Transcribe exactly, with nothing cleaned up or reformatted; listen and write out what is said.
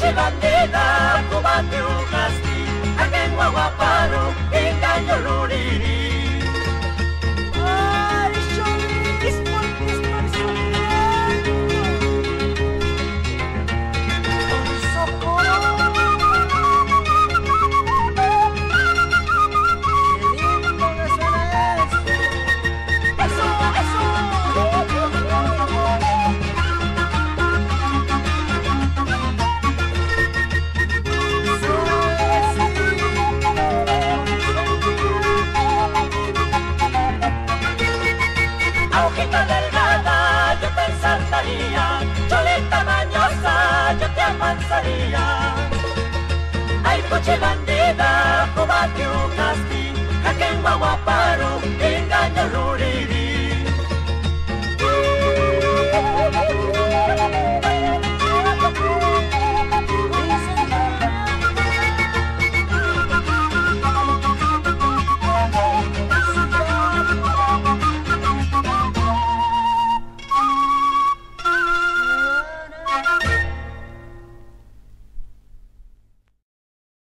coche bandida, combate un casti, aquel guaguaparo, engaño luriri. Ay, Cholis, ¿por qué estás sonriendo? ¡Socorro! ¡Qué lindo que suena eso! ¡Eso, eso! Hojita delgada, yo te ensalzaría, choleta mañosa, yo te amansaría. Ay, coche bandida, combate un casti, aquel guaguaparo, engaño luriri.